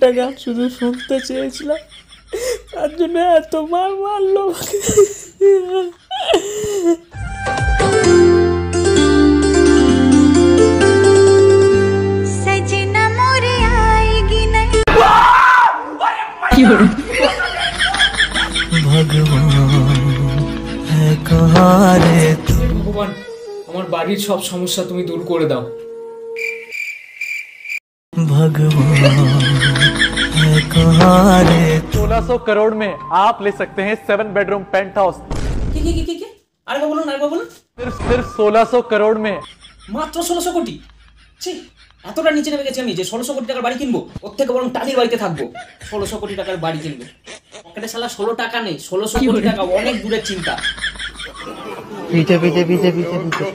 একটা গান শুধু শুনতে চেয়েছিলাম, তার জন্য এত মার মারলো। ভগবান, আমার বাড়ির সব সমস্যা তুমি দূর করে দাও। भगवान 1600 करोड़ में आप ले सकते हैं 7 बेडरूम पेंट हाउस। আরেকবার বলুন, আরেকবার বলুন। सिर्फ 1600 करोड़ में। মাত্র 1600 কোটি? ছি, এতটা নিচে নেমে গেছি আমি যে 1600 কোটি টাকার বাড়ি কিনবো, ওর থেকে বরং টালির বাড়িতে থাকবো। 1600 কোটি টাকার বাড়ি কিনবো, পকেটে শালা 16 টাকা নেই। 1600 কোটি টাকা অনেক দূরের চিন্তা। पीछे पीछे पीछे पीछे पीछे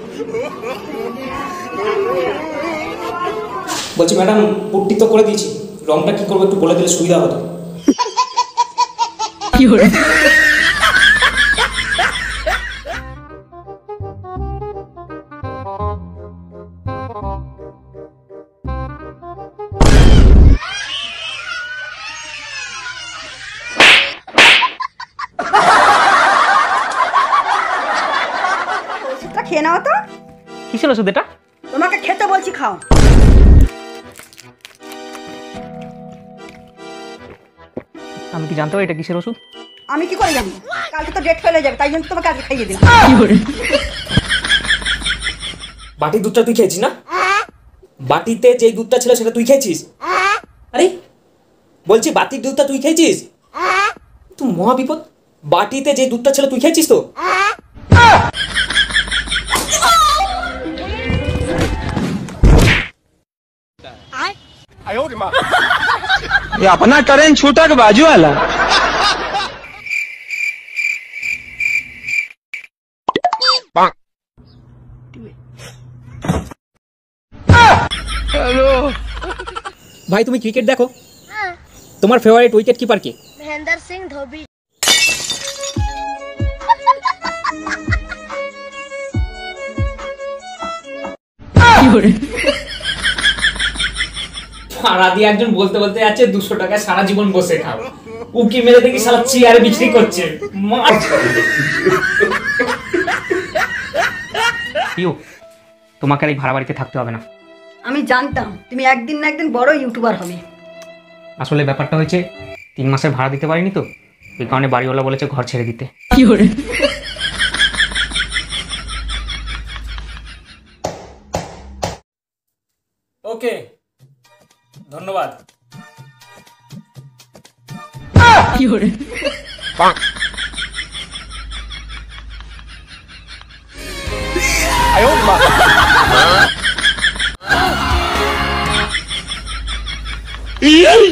বলছি ম্যাডাম, পুট্টি তো করে দিয়েছি, রংটা কি করবো একটু বলে দিলে সুবিধা হতো। খেয়ে নাও তো। কিসের ওষুধ এটা? তোমাকে খেতে বলছি, খাও। আমি কি জানতে পারি এটা কিসের ওষুধ? আমি কি করে জানি? কালকে তো ডেট ফেলে যাবে, তাই জন্য তোমাকে আজকে খাইয়ে দিলাম। বাটির দুধটা তুই খেয়েছিস না? বাটিতে যে দুধটা ছিল সেটা তুই খেয়েছিস? আরে বলছি বাটির দুধটা তুই খেয়েছিস? তুই মহা বিপদ। বাটিতে যে দুধটা ছিল তুই খেয়েছিস তো? ये अपना करें छूटा के बाजू वाला। हेलो भाई, তুমি ক্রিকেট দেখো? তোমার ফেভারিট উইকেট কিপার কে? महेंद्र सिंह धोबी। সারা দিয়ে একজন বলতে বলতে যাচ্ছে 200 টাকা সারা জীবন বসে খাও, উকি মেরে দেখি সারা চেয়ারে বিক্রি করছে। তোমাকে আর এই ভাড়া বাড়িতে থাকতে হবে না। আমি জানতাম তুমি একদিন না একদিন বড় ইউটিউবার হবে। আসলে ব্যাপারটা হয়েছে 3 মাসের ভাড়া দিতে পারিনি তো, এই কারণে বাড়িওয়ালা বলেছে ঘর ছেড়ে দিতে। ওকে, ধন্যবাদ। আয়